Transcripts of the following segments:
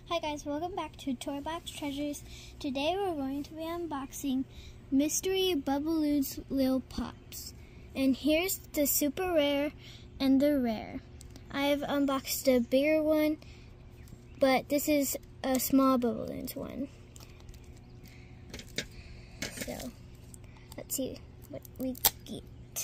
Hi guys, welcome back to Toy Box Treasures. Today we're going to be unboxing Mystery Bubiloons Lil Pops. And here's the super rare and the rare. I've unboxed a bigger one, but this is a small Bubiloons one. So, let's see what we get.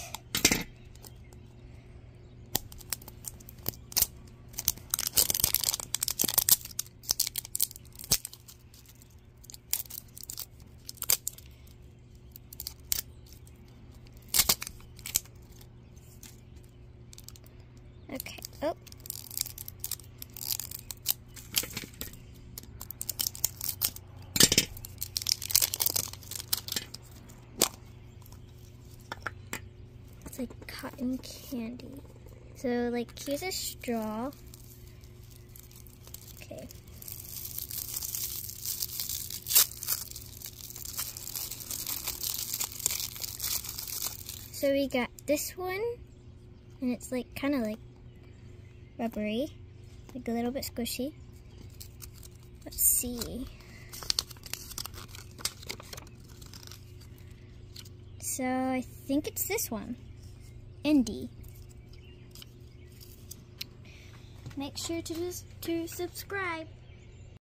Okay, oh. It's like cotton candy. So, like, here's a straw. Okay. So we got this one, and it's like kind of like rubbery, like a little bit squishy. Let's see. So I think it's this one, Indie. Make sure to subscribe.